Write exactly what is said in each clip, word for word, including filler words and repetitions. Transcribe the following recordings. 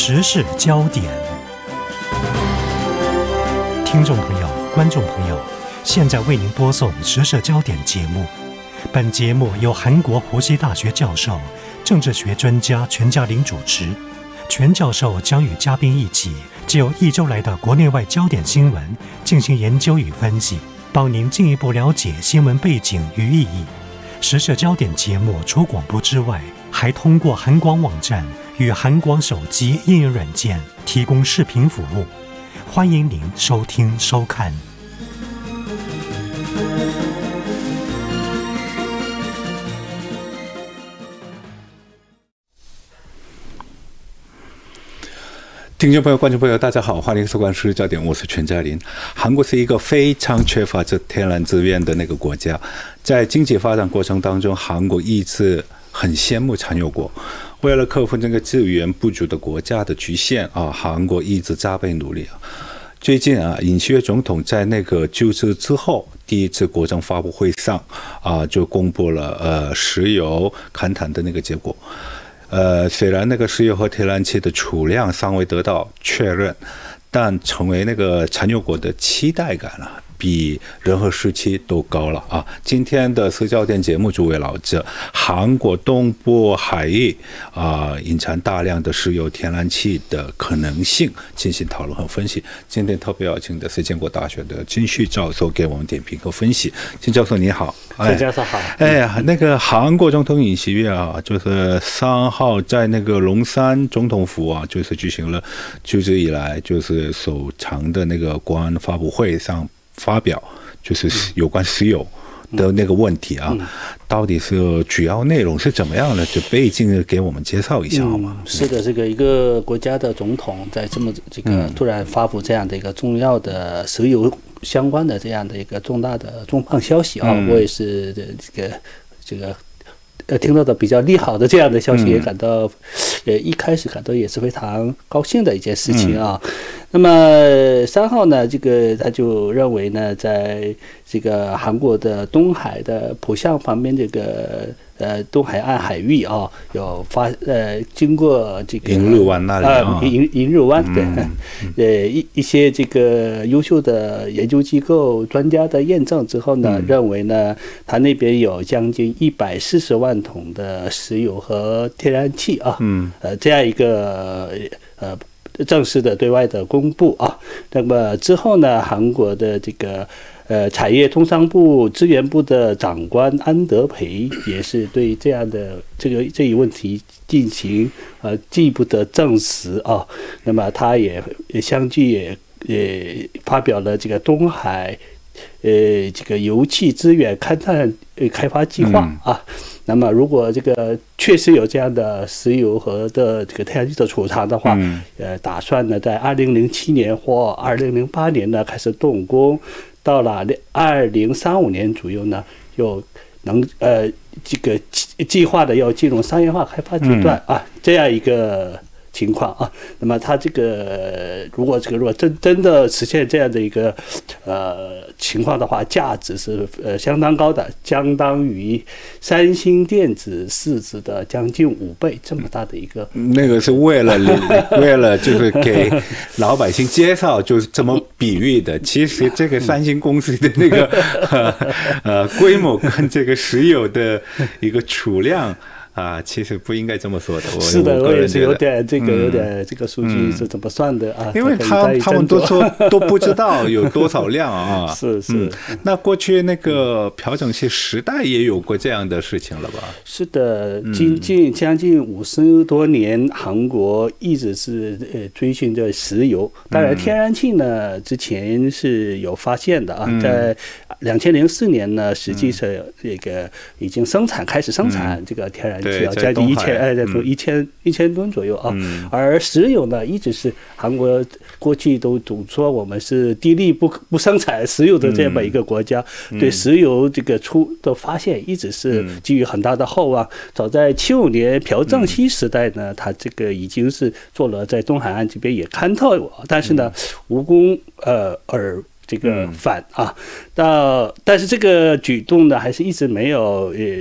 时事焦点。听众朋友、观众朋友，现在为您播送时事焦点节目。本节目由韩国湖西大学教授、政治学专家全嘉玲主持。全教授将与嘉宾一起，就一周来的国内外焦点新闻进行研究与分析，帮您进一步了解新闻背景与意义。时事焦点节目除广播之外，还通过韩广网站与韩广手机应用软件提供视频服务，欢迎您收听收看。 听众朋友、观众朋友，大家好，欢迎收看时事焦点，我是全嘉玲。韩国是一个非常缺乏这天然资源的那个国家，在经济发展过程当中，韩国一直很羡慕产油国。为了克服这个资源不足的国家的局限啊，韩国一直加倍努力啊。最近啊，尹锡悦总统在那个就职之后第一次国政发布会上啊，就公布了呃石油勘探的那个结果。呃，虽然那个石油和天然气的储量尚未得到确认，但成为那个产油国的期待感啊，比任何时期都高了啊！今天的时事焦点节目主围绕着韩国东部海域啊，引产大量的石油、天然气的可能性进行讨论和分析。今天特别邀请的是建国大学的金旭教授给我们点评和分析。金教授你好。 金教授好。 哎呀，那个韩国总统尹锡悦啊，就是三号在那个龙山总统府啊，就是举行了就职以来就是首场的那个国安发布会上发表，就是有关石油的那个问题啊，嗯、到底是主要内容是怎么样的？就背景给我们介绍一下好吗？ 嗯、是的，这个一个国家的总统在这么这个突然发布这样的一个重要的石油相关的这样的一个重大的重磅消息啊，嗯、我也是这个这个呃听到的比较利好的这样的消息，也感到、嗯、呃一开始感到也是非常高兴的一件事情啊。嗯、那么三号呢，这个他就认为呢，在这个韩国的东海的浦项旁边这个呃东海岸海域啊，有发呃经过这个银日湾那里啊， 银银日湾对，嗯、呃一一些这个优秀的研究机构专家的验证之后呢，嗯、认为呢，他那边有将近一百四十万桶的石油和天然气啊，嗯，呃这样一个呃。正式的对外的公布啊，那么之后呢，韩国的这个呃产业通商部资源部的长官安德培也是对这样的这个这一问题进行呃进一步的证实啊，那么他也也相继也也发表了这个东海呃这个油气资源勘探呃开发计划啊。嗯，那么，如果这个确实有这样的石油和的这个天然气的储藏的话，嗯、呃，打算呢在二零零七年或二零零八年呢开始动工，到了二零三五年左右呢，又能呃这个计划的要进入商业化开发阶段、嗯、啊，这样一个情况啊。那么，它这个如果这个如果真真的实现这样的一个呃情况的话，价值是呃相当高的，相当于三星电子市值的将近五倍这么大的一个。 那个是为了为了就是给老百姓介绍，就是这么比喻的。其实这个三星公司的那个呃呃规模跟这个石油的一个储量。啊，其实不应该这么说的。我是的，我也是有点这个，有点这个数据是怎么算的啊？ 因为他他们都说都不知道有多少量啊。 是是。 那过去那个朴正熙时代也有过这样的事情了吧？ 是的，近近将近五十多年，韩国一直是呃追寻着石油。当然，天然气呢之前是有发现的啊，在两千零四年呢，实际上这个已经生产开始生产这个天然气。要将近一千哎，从一千一千吨左右啊，嗯、而石油呢，一直是韩国过去都总说我们是地利不不生产石油的这么一个国家，嗯、对石油这个出的发现一直是寄予很大的厚望。早在七五年朴正熙时代呢，他这个已经是做了在东海岸这边也勘探，但是呢，无功呃而这个返啊，到但是这个举动呢，还是一直没有呃。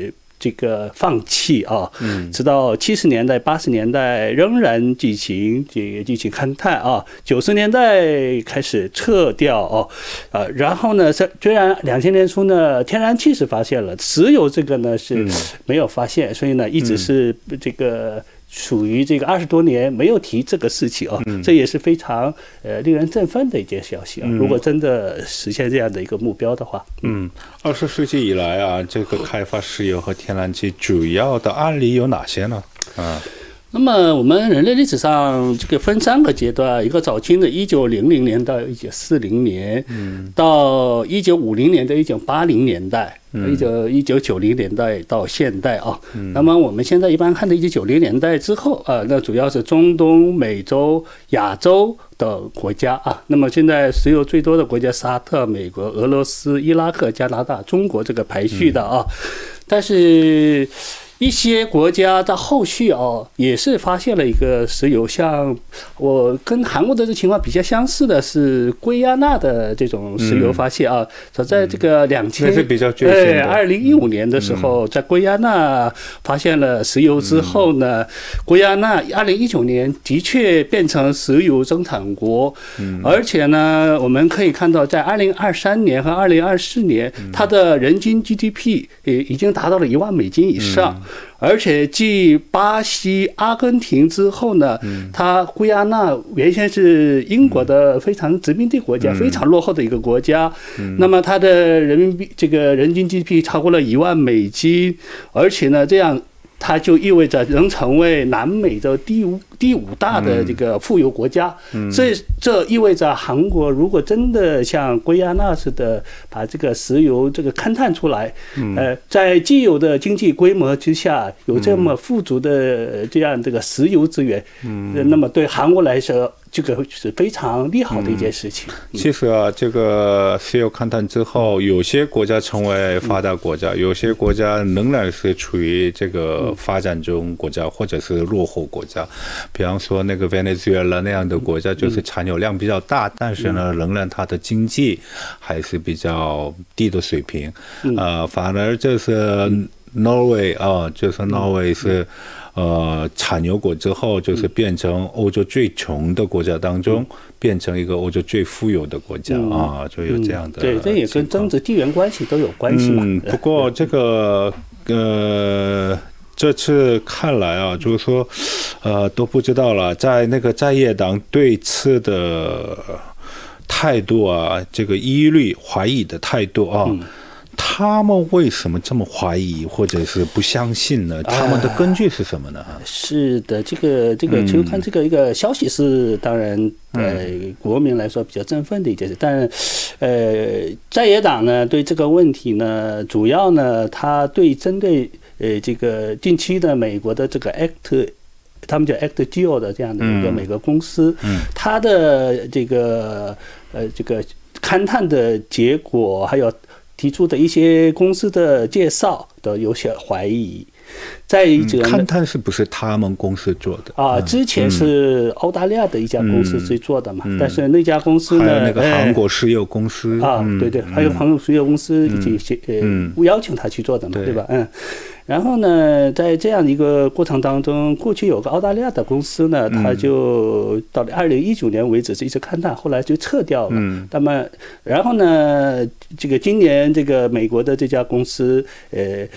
这个放弃啊，嗯，直到七十年代、八十年代仍然进行这个进行勘探啊，九十年代开始撤掉哦，呃，然后呢，虽然两千年初呢，天然气是发现了，石油这个呢是没有发现，所以呢一直是这个。属于这个二十多年没有提这个事情啊，这也是非常呃令人振奋的一件消息啊。如果真的实现这样的一个目标的话， 嗯，二十世纪以来啊，这个开发石油和天然气主要的案例有哪些呢？啊。 那么我们人类历史上这个分三个阶段，一个早期的一九零零年到一九四零年，嗯，到一九五零年到一九八零年代，一九一九九零年代到现代啊。嗯、那么我们现在一般看的一九九零年代之后啊，那主要是中东、美洲、亚洲的国家啊。那么现在石油最多的国家，沙特、美国、俄罗斯、伊拉克、加拿大、中国这个排序的啊，但是。一些国家在后续哦，也是发现了一个石油，像我跟韩国的这情况比较相似的是圭亚那的这种石油发现啊，早在这个两千呃二零一五年的时候，在圭亚那发现了石油之后呢，圭亚那二零一九年的确变成石油生产国，而且呢，我们可以看到在二零二三年和二零二四年，它的人均 G D P 也已经达到了一万美金以上。而且继巴西、阿根廷之后呢，它圭亚那原先是英国的非常殖民地国家，非常落后的一个国家。那么它的人民币这个人均 G D P 超过了一万美金，而且呢，这样它就意味着能成为南美的第五第五大的这个富有国家。这这意味着韩国如果真的像圭亚那似的把这个石油这个勘探出来，呃，在既有的经济规模之下，有这么富足的这样这个石油资源，那么对韩国来说，这个是非常利好的一件事情。 嗯、其实啊，这个石油勘探之后，有些国家成为发达国家，有些国家仍然是处于这个发展中国家或者是落后国家。比方说那个委内瑞拉那样的国家，就是产油量比较大，但是呢，仍然它的经济还是比较低的水平。呃，反而就是 Norway 啊，就是 Norway 是。呃，产油国之后，就是变成欧洲最穷的国家当中，嗯、变成一个欧洲最富有的国家、嗯、啊，就有这样的、嗯。 对，这也跟政治地缘关系都有关系嘛。 嗯，不过这个呃，这次看来啊，就是说，呃，都不知道了，在那个在野党对此的态度啊，这个疑虑、怀疑的态度啊。嗯，他们为什么这么怀疑或者是不相信呢？他们的根据是什么呢？啊、 是的，这个这个就看这个一个消息是当然，呃，国民来说比较振奋的一件事。但呃，在野党呢对这个问题呢，主要呢，他对针对呃这个近期的美国的这个 Act。他们叫 ActGeo 的这样的一个美国公司，嗯嗯、它的这个呃这个勘探的结果，还有提出的一些公司的介绍，都有些怀疑。再一者， 勘探是不是他们公司做的啊？之前是澳大利亚的一家公司去做的嘛，嗯、但是那家公司呢， 还有那个韩国石油公司、 哎、啊，对对，还有韩国石油公司已经呃邀请他去做的嘛，对吧？嗯。然后呢，在这样的一个过程当中，过去有个澳大利亚的公司呢，他就到了二零一九年为止是一直勘探，后来就撤掉了。嗯、那么，然后呢，这个今年这个美国的这家公司，呃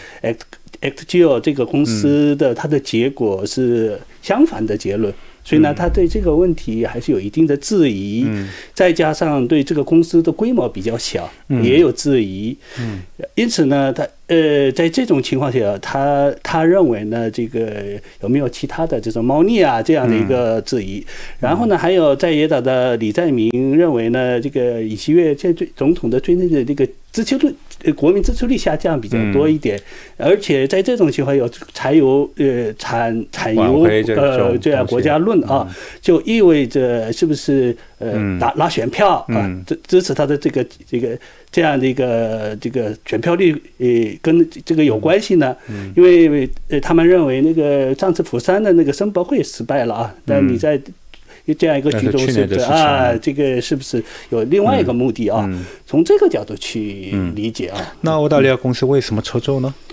，ActGeo 这个公司的它的结果是相反的结论。所以呢，他对这个问题还是有一定的质疑，嗯、再加上对这个公司的规模比较小，嗯、也有质疑。嗯、因此呢，他呃，在这种情况下，他他认为呢，这个有没有其他的这种猫腻啊这样的一个质疑。嗯、然后呢，还有在野党的李在明认为呢，这个尹锡悦现在总统的最近的这个支持率。国民支持率下降比较多一点，嗯、而且在这种情况有柴油呃产产油呃这样国家论啊，嗯、就意味着是不是呃拿拿选票啊支支持他的这个这个这样的一个这个选票率呃跟这个有关系呢？嗯、因为呃他们认为那个上次釜山的那个申博会失败了啊，但你在这样一个举动是啊，这个是不是有另外一个目的啊？嗯、从这个角度去理解啊。 嗯、那澳大利亚公司为什么撤走呢？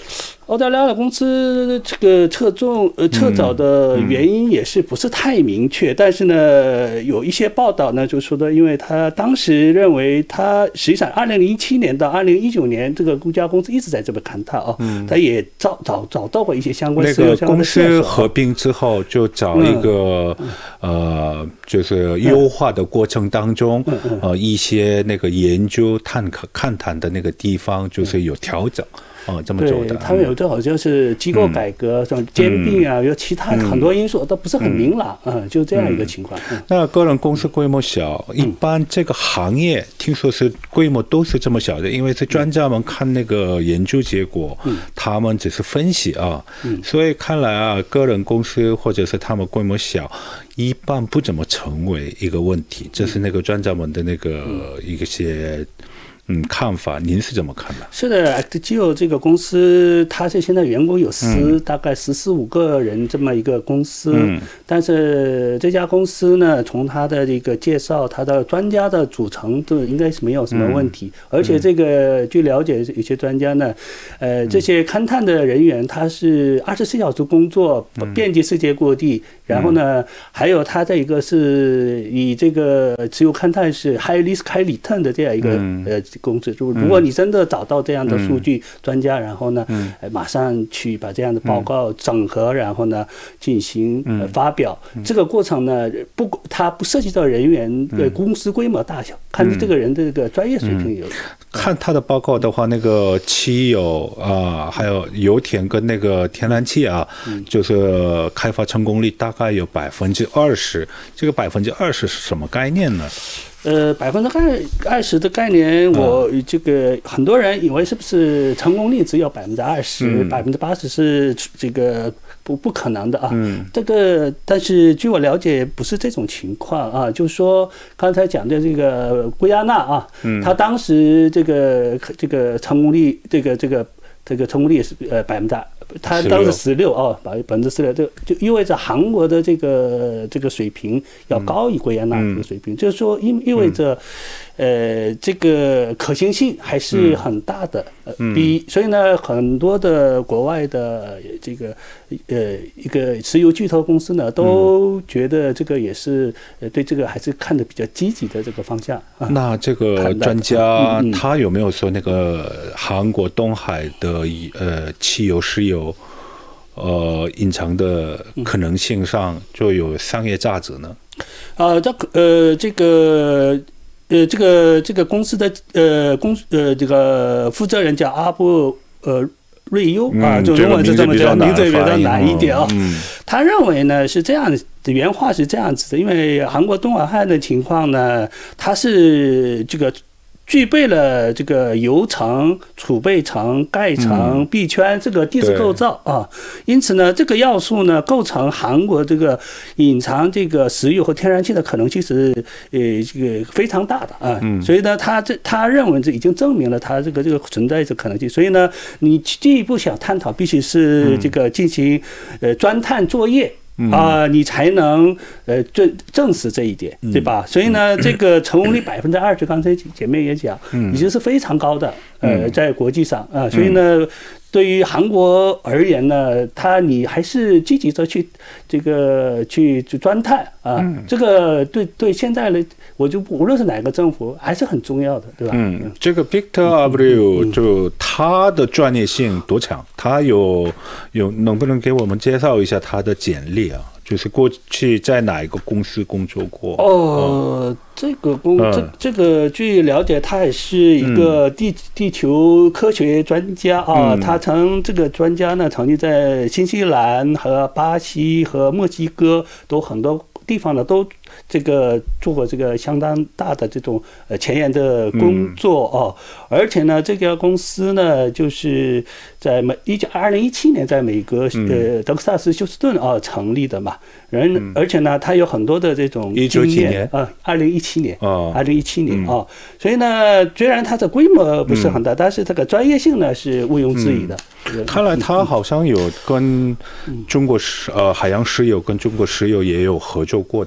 澳大利亚的公司这个撤重呃撤走的原因也是不是太明确，嗯、但是呢，有一些报道呢就说的，因为他当时认为他实际上二零零七年到二零一九年这个公家公司一直在这边勘探啊，嗯、他也找找找到过一些相关那个公司合并之后就找一个、嗯、呃就是优化的过程当中、嗯嗯、呃一些那个研究探勘探的那个地方就是有调整。哦，这么走的， 他们有的好像是机构改革，像兼并啊，有其他很多因素都不是很明朗，嗯，就这样一个情况。 那个人公司规模小，一般这个行业听说是规模都是这么小的，因为是专家们看那个研究结果，他们只是分析啊，所以看来啊，个人公司或者是他们规模小，一般不怎么成为一个问题，这是那个专家们的那个一些。嗯，看法您是怎么看的？ 是的 ，Actgeo 这个公司，它是现在员工有十、嗯，大概十四五个人这么一个公司。嗯，但是这家公司呢，从它的这个介绍，它的专家的组成都应该是没有什么问题。嗯、而且这个据了解，有些专家呢，呃，这些勘探的人员他是二十四小时工作，遍及世界各地。嗯、然后呢，还有他这一个是以这个持有勘探是 high risk high return 的这样一个、嗯、呃。公司，如果你真的找到这样的数据专家，然后呢，马上去把这样的报告整合，然后呢进行发表。这个过程呢，不，它不涉及到人员的公司规模大小，看这个人的这个专业水平有。 看他的报告的话，那个汽油啊，还有油田跟那个天然气啊，就是开发成功率大概有百分之二十。这个百分之二十是什么概念呢？ 呃，百分之二二十的概念，我这个很多人以为是不是成功率只有百分之二十，百分之八十是这个不不可能的啊。嗯，这个但是据我了解，不是这种情况啊，就是说刚才讲的这个圭亚那啊，嗯，他当时这个这个成功率，这个这个这个成功率也是呃百分之二。他当时十六哦，百分之十六，这就意味着韩国的这个这个水平要高于圭亚那这个水平，嗯、就是说意意味着，呃，这个可行性还是很大的。嗯、比所以呢，很多的国外的这个呃一个石油巨头公司呢，都觉得这个也是呃对这个还是看得比较积极的这个方向。啊、 那这个专家他有没有说那个韩国东海的呃汽油石油？呃，隐藏的可能性上就有商业价值呢？ 啊，这呃，这个呃，这个这个公司的呃公呃这个负责人叫阿布呃瑞优啊，就中文是这么叫，名字比较难一点啊。他认为呢是这样的，原话是这样子的，因为韩国东海岸的情况呢，它是这个。具备了这个油层、储备层、盖层、壁圈这个地质构造啊，因此呢，这个要素呢构成韩国这个隐藏这个石油和天然气的可能性是呃这个非常大的啊，所以呢，他这他认为这已经证明了他这个这个存在这可能性，所以呢，你进一步想探讨，必须是这个进行呃钻探作业。啊、呃，你才能呃证证实这一点，对吧？所以呢，这个成功率百分之二十，刚才姐妹也讲，已经是非常高的，呃，在国际上啊、呃，所以呢。对于韩国而言呢，他你还是积极的去这个去去钻探啊，嗯、这个对对现在的我就无论是哪个政府还是很重要的，对吧？ 嗯，这个 Victor Abreu 就他的专业性多强？他有有能不能给我们介绍一下他的简历啊？就是过去在哪一个公司工作过？ 哦，这个公、嗯、这这个据了解，他也是一个地、嗯、地球科学专家啊。嗯、他曾这个专家呢，曾经在新西兰和巴西和墨西哥都很多地方呢都这个做过这个相当大的这种呃前沿的工作哦。嗯、而且呢，这家公司呢，就是在美一九二零一七年在美国呃德克萨斯休斯顿啊成立的嘛。人，而且呢，他有很多的这种经验啊，二零一七年啊，二零一七年啊，所以呢，虽然它的规模不是很大，但是这个专业性呢是毋庸置疑的。 看来他好像有跟中国石呃海洋石油跟中国石油也有合作过的那个关。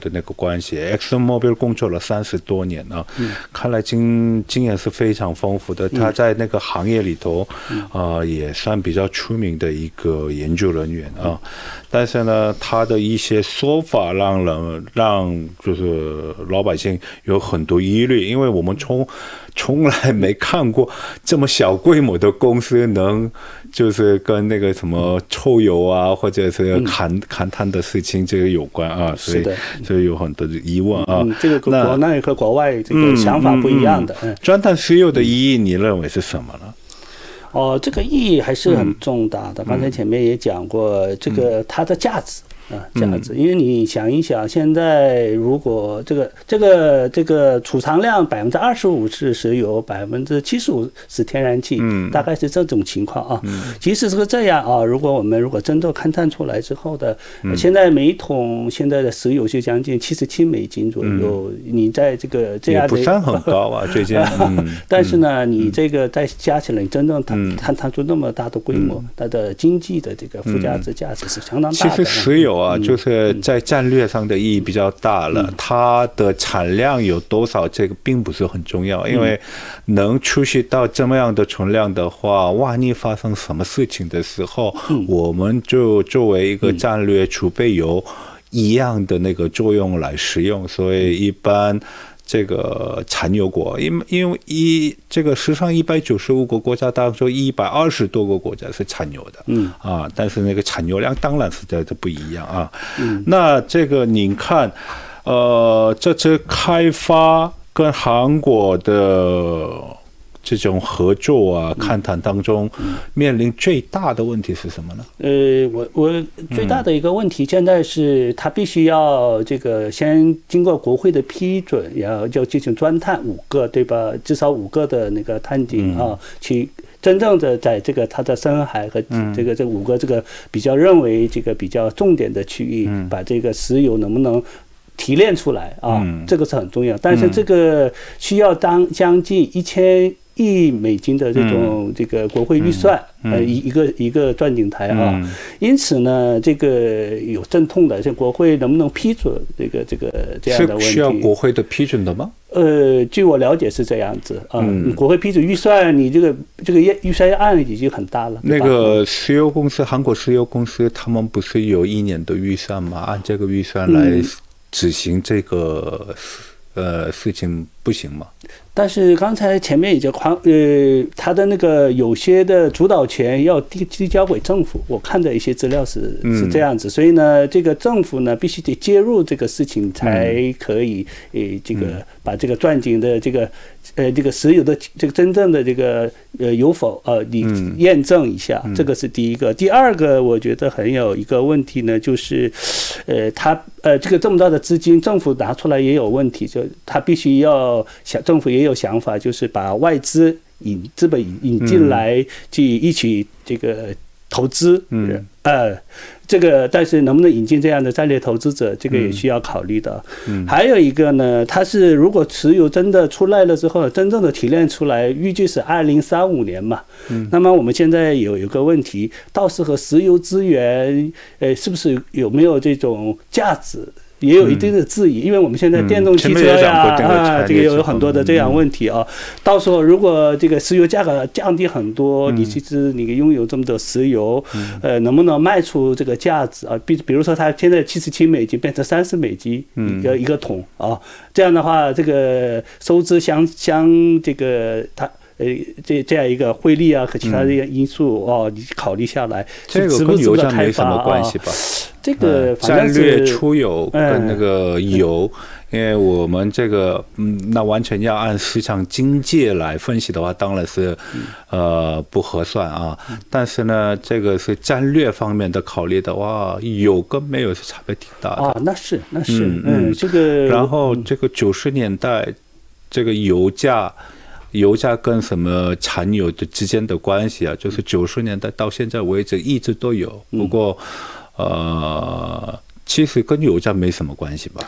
关系。ExxonMobil 工作了三十多年啊，嗯、看来经经验是非常丰富的。他在那个行业里头，啊、呃，也算比较出名的一个研究人员啊。但是呢，他的一些说法让人让就是老百姓有很多疑虑，因为我们从从来没看过这么小规模的公司能就是跟那个什么抽油啊，或者是砍、嗯、砍碳的事情这个有关啊，所以所以有很多的疑问啊。 嗯、这个国内和国外这个想法不一样的。 嗯嗯嗯、钻探石油的意义，你认为是什么呢？ 哦，这个意义还是很重大的。嗯、刚才前面也讲过，这个它的价值。啊，价值，因为你想一想，现在如果这个这个这个储藏量百分之二十五是石油，百分之七十五是天然气，嗯，大概是这种情况啊。嗯，即使是这样啊，如果我们如果真正勘探出来之后的，嗯、现在每一桶现在的石油就将近七十七美金左右，嗯、你在这个这样的也不算很高啊，最近。嗯、 但是呢，嗯、你这个再加起来，你真正探探探出那么大的规模，嗯、它的经济的这个附加值价值是相当大的。 其实石油啊，就是在战略上的意义比较大了。嗯、它的产量有多少，这个并不是很重要，因为能出去到这么样的存量的话，万一发生什么事情的时候，嗯、我们就作为一个战略储备油一样的那个作用来使用。所以一般这个产油国，因因为一这个世上一百九十五个国家当中，一百二十多个国家是产油的，嗯啊，但是那个产油量当然是在这不一样啊。嗯，那这个您看，呃，这次开发跟韩国的这种合作啊，勘探当中面临最大的问题是什么呢？ 呃，我我最大的一个问题现在是，它必须要这个先经过国会的批准，然后就进行钻探五个，对吧？至少五个的那个探井啊，嗯、去真正的在这个它的深海和这个这五个这个比较认为这个比较重点的区域，嗯、把这个石油能不能提炼出来啊？嗯、这个是很重要，但是这个需要当将近一千亿美金的这种这个国会预算，嗯嗯、呃，一一个一个钻井台啊，嗯、因此呢，这个有阵痛的，像国会能不能批准这个这个这样的问题？ 是需要国会的批准的吗？ 呃，据我了解是这样子啊，嗯、国会批准预算，你这个这个预算案已经很大了。 那个石油公司，韩国石油公司，他们不是有一年的预算吗？按这个预算来执行这个、嗯、呃事情不行吗？ 但是刚才前面已经狂呃，他的那个有些的主导权要递递交给政府，我看的一些资料是是这样子，嗯、所以呢，这个政府呢必须得介入这个事情，才可以呃这个把这个钻井的这个呃这个石油的这个真正的这个呃有否呃你验证一下，嗯、这个是第一个。第二个，我觉得很有一个问题呢，就是呃他呃这个这么大的资金，政府拿出来也有问题，就他必须要想政府也有。有想法就是把外资引资本引进来，去一起这个投资，嗯，呃，这个但是能不能引进这样的战略投资者，这个也需要考虑的。嗯，还有一个呢，它是如果石油真的出来了之后，真正的提炼出来，预计是二零三五年嘛。嗯，那么我们现在有一个问题，到时候石油资源，呃，是不是有没有这种价值？也有一定的质疑，因为我们现在电动汽车呀，嗯、啊，这个有很多的这样问题啊。嗯、到时候如果这个石油价格降低很多，嗯、你其实你拥有这么多石油，嗯、呃，能不能卖出这个价值啊？比比如说，它现在七十七美金变成三十美金一个、嗯、一个桶啊，这样的话，这个收支相相这个它。呃，这这样一个汇率啊和其他的因素、嗯、哦，你考虑下来， 这个跟油价没什么关系吧？哦、 这个战略出油跟那个油，嗯、因为我们这个嗯，那完全要按市场经济来分析的话，当然是、嗯、呃不合算啊。嗯、但是呢，这个是战略方面的考虑的话，有跟没有是差别挺大的啊。那是那是嗯嗯，这个然后这个九十年代这个油价。油价跟什么产油的之间的关系啊，就是九十年代到现在为止一直都有。不过，呃，其实跟油价没什么关系吧？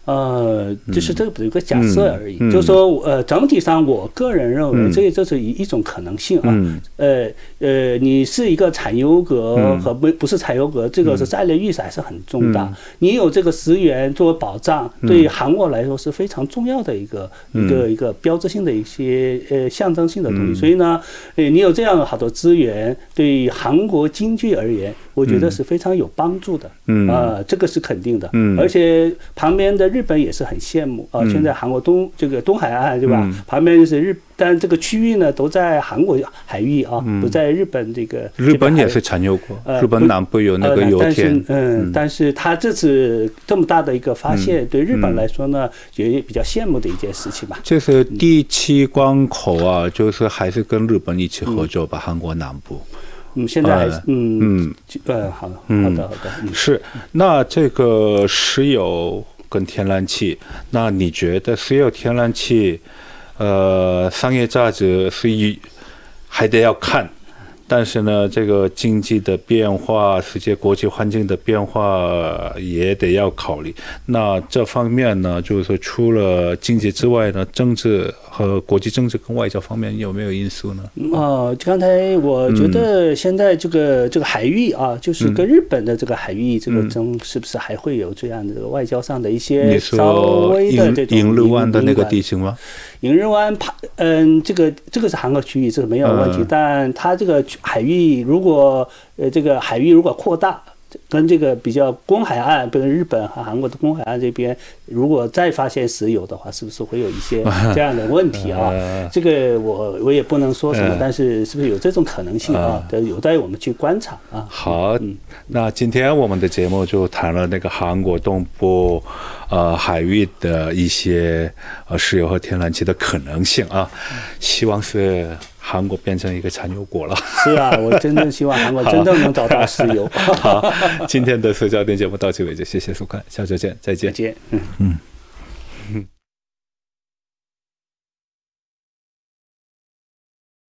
呃，就是这个有个假设而已， 嗯嗯、 就是说，呃，整体上我个人认为，这这是一一种可能性啊。嗯、呃呃，你是一个产油国和不不是产油国，这个是战略意识还是很重大。嗯、你有这个石油作为保障，对韩国来说是非常重要的一个、嗯、一个一个标志性的一些呃象征性的东西。嗯、所以呢，呃，你有这样好多资源，对韩国经济而言，我觉得是非常有帮助的。嗯啊、呃，这个是肯定的。嗯，而且旁边的日本也是很羡慕啊、呃。现在韩国东这个东海岸对吧？嗯、旁边就是日，但这个区域呢都在韩国海域啊，嗯、不在日本这个。 日本也是产油国，呃、日本南部有那个油田。 呃、嗯，嗯但是他这次这么大的一个发现，嗯、对日本来说呢，也比较羡慕的一件事情吧。 这是第七关口啊，就是还是跟日本一起合作吧，嗯、韩国南部。 嗯，现在还是嗯嗯呃，好的，好的，好的，嗯、 是。那这个石油跟天然气，那你觉得石油、天然气，呃，商业价值是一还得要看，但是呢，这个经济的变化、世界国际环境的变化也得要考虑。那这方面呢，就是说除了经济之外呢，政治和国际政治跟外交方面有没有因素呢？ 哦，刚才我觉得现在这个、嗯、这个海域啊，就是跟日本的这个海域这个争，是不是还会有这样的外交上的一些稍微的这种？ 英日湾的那个地形吗？ 英日湾，嗯，这个这个是韩国区域，这个没有问题，嗯、但它这个海域如果呃这个海域如果扩大。跟这个比较公海岸，比如日本和韩国的公海岸这边，如果再发现石油的话，是不是会有一些这样的问题啊？这个我我也不能说什么，但是是不是有这种可能性啊？有待我们去观察啊。 好，那今天我们的节目就谈了那个韩国东部呃海域的一些呃石油和天然气的可能性啊，希望是韩国变成一个产油国了。 是啊，我真正希望韩国真正能找到石油。 好，今天的社交电节目到此为止，谢谢收看，下周见，再见。 再见。嗯嗯。